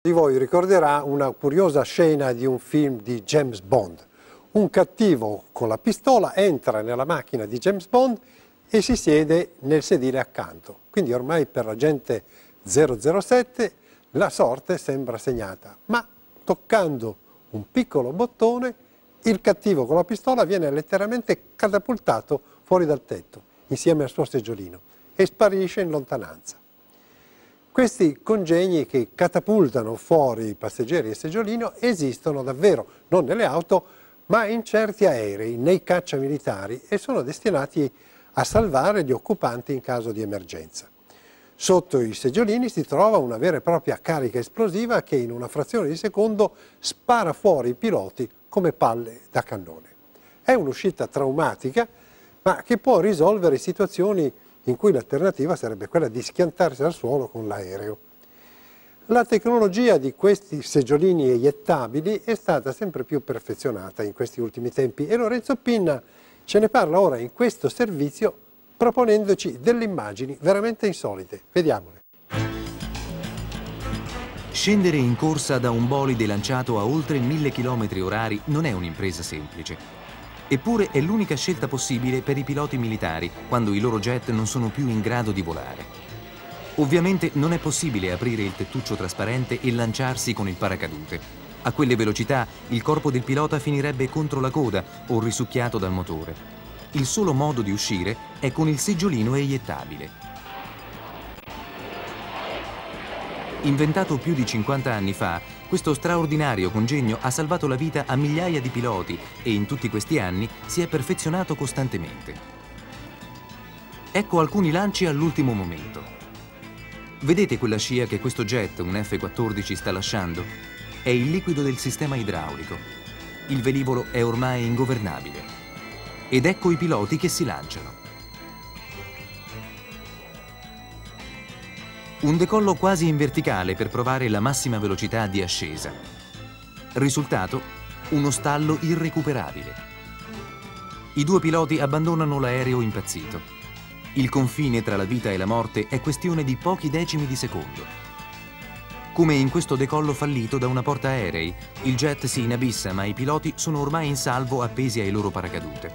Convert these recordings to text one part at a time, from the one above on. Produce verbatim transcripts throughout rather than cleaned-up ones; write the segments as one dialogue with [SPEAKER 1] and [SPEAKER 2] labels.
[SPEAKER 1] di voi ricorderà una curiosa scena di un film di James Bond. Un cattivo con la pistola entra nella macchina di James Bond e si siede nel sedile accanto. Quindi ormai per l'agente zero zero sette la sorte sembra segnata, ma toccando un piccolo bottone il cattivo con la pistola viene letteralmente catapultato fuori dal tetto insieme al suo seggiolino e sparisce in lontananza. Questi congegni che catapultano fuori i passeggeri e il seggiolino esistono davvero, non nelle auto, ma in certi aerei, nei cacciamilitari, e sono destinati a salvare gli occupanti in caso di emergenza. Sotto i seggiolini si trova una vera e propria carica esplosiva che in una frazione di secondo spara fuori i piloti come palle da cannone. È un'uscita traumatica, ma che può risolvere situazioni in cui l'alternativa sarebbe quella di schiantarsi al suolo con l'aereo. La tecnologia di questi seggiolini eiettabili è stata sempre più perfezionata in questi ultimi tempi e Lorenzo Pinna ce ne parla ora in questo servizio proponendoci delle immagini veramente insolite. Vediamole.
[SPEAKER 2] Scendere in corsa da un bolide lanciato a oltre mille chilometri orari non è un'impresa semplice. Eppure è l'unica scelta possibile per i piloti militari quando i loro jet non sono più in grado di volare. Ovviamente non è possibile aprire il tettuccio trasparente e lanciarsi con il paracadute. A quelle velocità il corpo del pilota finirebbe contro la coda o risucchiato dal motore. Il solo modo di uscire è con il seggiolino eiettabile. Inventato più di cinquanta anni fa, questo straordinario congegno ha salvato la vita a migliaia di piloti e in tutti questi anni si è perfezionato costantemente. Ecco alcuni lanci all'ultimo momento. Vedete quella scia che questo jet, un F quattordici, sta lasciando? È il liquido del sistema idraulico. Il velivolo è ormai ingovernabile. Ed ecco i piloti che si lanciano. Un decollo quasi in verticale per provare la massima velocità di ascesa. Risultato? Uno stallo irrecuperabile. I due piloti abbandonano l'aereo impazzito. Il confine tra la vita e la morte è questione di pochi decimi di secondo. Come in questo decollo fallito da una portaerei, il jet si inabissa ma i piloti sono ormai in salvo appesi ai loro paracadute.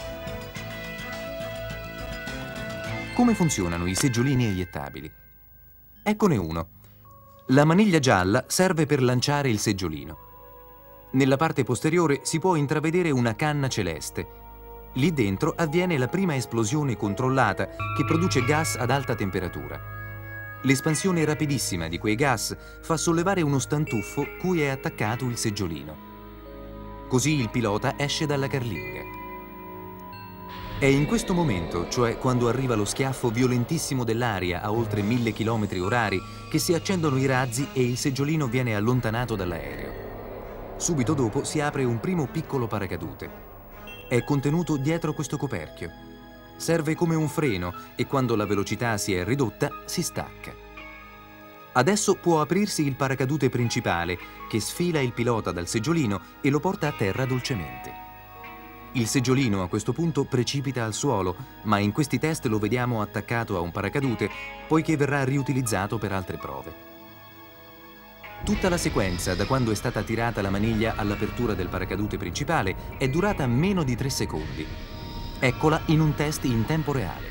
[SPEAKER 2] Come funzionano i seggiolini eiettabili? Eccone uno. La maniglia gialla serve per lanciare il seggiolino. Nella parte posteriore si può intravedere una canna celeste. Lì dentro avviene la prima esplosione controllata che produce gas ad alta temperatura. L'espansione rapidissima di quei gas fa sollevare uno stantuffo cui è attaccato il seggiolino. Così il pilota esce dalla carlinga. È in questo momento, cioè quando arriva lo schiaffo violentissimo dell'aria a oltre mille chilometri orari, che si accendono i razzi e il seggiolino viene allontanato dall'aereo. Subito dopo si apre un primo piccolo paracadute. È contenuto dietro questo coperchio. Serve come un freno e quando la velocità si è ridotta si stacca. Adesso può aprirsi il paracadute principale che sfila il pilota dal seggiolino e lo porta a terra dolcemente. Il seggiolino a questo punto precipita al suolo, ma in questi test lo vediamo attaccato a un paracadute, poiché verrà riutilizzato per altre prove. Tutta la sequenza, da quando è stata tirata la maniglia all'apertura del paracadute principale, è durata meno di tre secondi. Eccola in un test in tempo reale.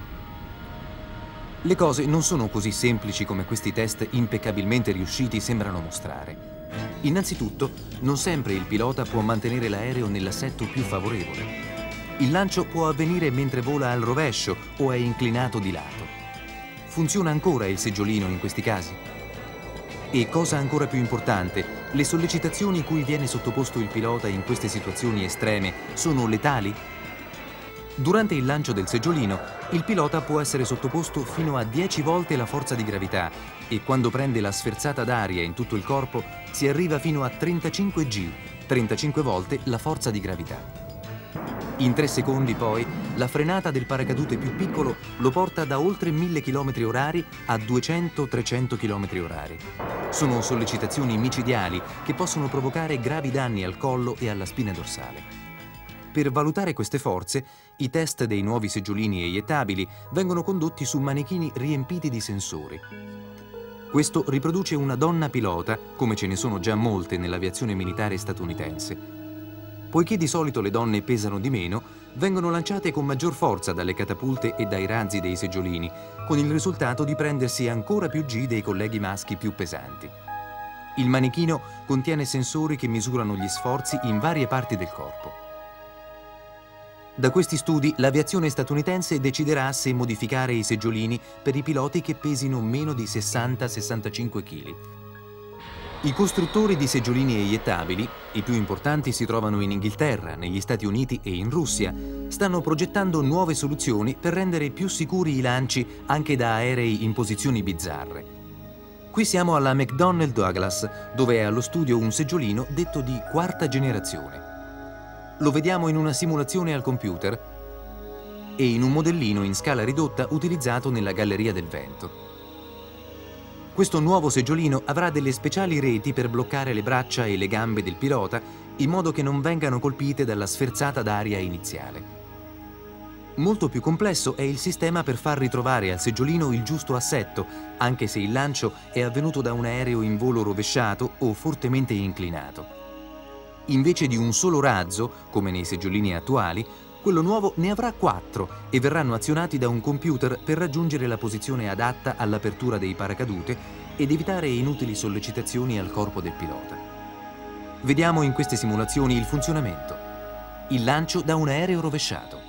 [SPEAKER 2] Le cose non sono così semplici come questi test impeccabilmente riusciti sembrano mostrare. Innanzitutto, non sempre il pilota può mantenere l'aereo nell'assetto più favorevole. Il lancio può avvenire mentre vola al rovescio o è inclinato di lato. Funziona ancora il seggiolino in questi casi? E cosa ancora più importante, le sollecitazioni cui viene sottoposto il pilota in queste situazioni estreme sono letali? Durante il lancio del seggiolino, il pilota può essere sottoposto fino a dieci volte la forza di gravità e quando prende la sferzata d'aria in tutto il corpo si arriva fino a trentacinque G, trentacinque volte la forza di gravità. In tre secondi poi la frenata del paracadute più piccolo lo porta da oltre mille chilometri orari a duecento trecento chilometri orari. Sono sollecitazioni micidiali che possono provocare gravi danni al collo e alla spina dorsale. Per valutare queste forze, i test dei nuovi seggiolini eiettabili vengono condotti su manichini riempiti di sensori. Questo riproduce una donna pilota, come ce ne sono già molte nell'aviazione militare statunitense. Poiché di solito le donne pesano di meno, vengono lanciate con maggior forza dalle catapulte e dai razzi dei seggiolini, con il risultato di prendersi ancora più G dei colleghi maschi più pesanti. Il manichino contiene sensori che misurano gli sforzi in varie parti del corpo. Da questi studi l'aviazione statunitense deciderà se modificare i seggiolini per i piloti che pesino meno di sessanta sessantacinque chili. I costruttori di seggiolini eiettabili, i più importanti si trovano in Inghilterra, negli Stati Uniti e in Russia, stanno progettando nuove soluzioni per rendere più sicuri i lanci anche da aerei in posizioni bizzarre. Qui siamo alla McDonnell Douglas, dove è allo studio un seggiolino detto di quarta generazione. Lo vediamo in una simulazione al computer e in un modellino in scala ridotta utilizzato nella Galleria del Vento. Questo nuovo seggiolino avrà delle speciali reti per bloccare le braccia e le gambe del pilota in modo che non vengano colpite dalla sferzata d'aria iniziale. Molto più complesso è il sistema per far ritrovare al seggiolino il giusto assetto, anche se il lancio è avvenuto da un aereo in volo rovesciato o fortemente inclinato. Invece di un solo razzo, come nei seggiolini attuali, quello nuovo ne avrà quattro e verranno azionati da un computer per raggiungere la posizione adatta all'apertura dei paracadute ed evitare inutili sollecitazioni al corpo del pilota. Vediamo in queste simulazioni il funzionamento. Il lancio da un aereo rovesciato.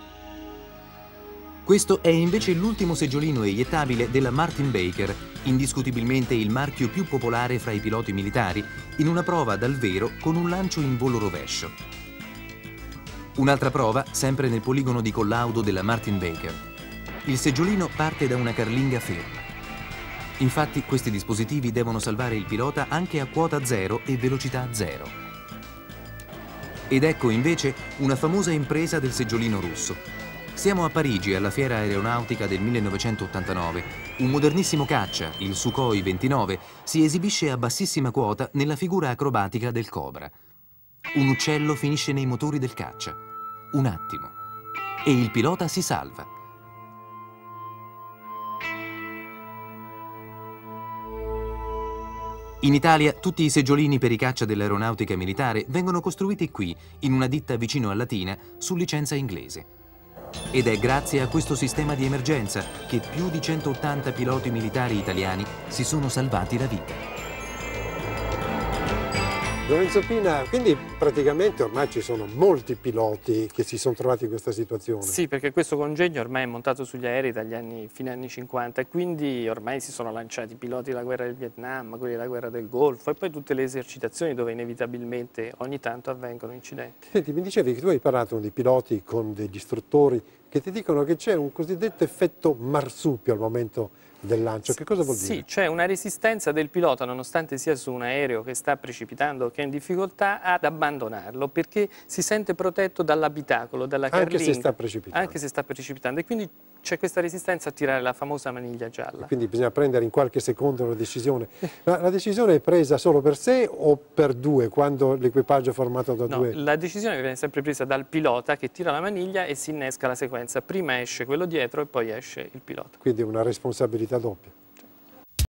[SPEAKER 2] Questo è invece l'ultimo seggiolino eiettabile della Martin Baker, indiscutibilmente il marchio più popolare fra i piloti militari, in una prova dal vero con un lancio in volo rovescio. Un'altra prova, sempre nel poligono di collaudo della Martin Baker. Il seggiolino parte da una carlinga ferma. Infatti questi dispositivi devono salvare il pilota anche a quota zero e velocità zero. Ed ecco invece una famosa impresa del seggiolino russo. Siamo a Parigi alla Fiera Aeronautica del millenovecentottantanove. Un modernissimo caccia, il Sukhoi ventinove, si esibisce a bassissima quota nella figura acrobatica del Cobra. Un uccello finisce nei motori del caccia. Un attimo. E il pilota si salva. In Italia tutti i seggiolini per i caccia dell'aeronautica militare vengono costruiti qui, in una ditta vicino a Latina, su licenza inglese. Ed è grazie a questo sistema di emergenza che più di centottanta piloti militari italiani si sono salvati la vita.
[SPEAKER 1] Lorenzo Pina, quindi praticamente ormai ci sono molti piloti che si sono trovati in questa situazione.
[SPEAKER 3] Sì, perché questo congegno ormai è montato sugli aerei dagli anni, fine anni cinquanta e quindi ormai si sono lanciati piloti della guerra del Vietnam, quelli della guerra del Golfo e poi tutte le esercitazioni dove inevitabilmente ogni tanto avvengono incidenti.
[SPEAKER 1] Senti, mi dicevi che tu hai parlato di piloti con degli istruttori che ti dicono che c'è un cosiddetto effetto marsupio al momento del lancio. Che cosa vuol dire?
[SPEAKER 3] Sì, c'è una resistenza del pilota, nonostante sia su un aereo che sta precipitando, che è in difficoltà, ad abbandonarlo perché si sente protetto dall'abitacolo, dalla carlinga.
[SPEAKER 1] Anche se sta precipitando.
[SPEAKER 3] Anche se sta precipitando. E quindi c'è questa resistenza a tirare la famosa maniglia gialla.
[SPEAKER 1] E quindi bisogna prendere in qualche secondo una decisione. Ma la decisione è presa solo per sé o per due, quando l'equipaggio è formato da
[SPEAKER 3] no,
[SPEAKER 1] due?
[SPEAKER 3] La decisione viene sempre presa dal pilota che tira la maniglia e si innesca la sequenza. Prima esce quello dietro e poi esce il pilota.
[SPEAKER 1] Quindi è una responsabilità doppia.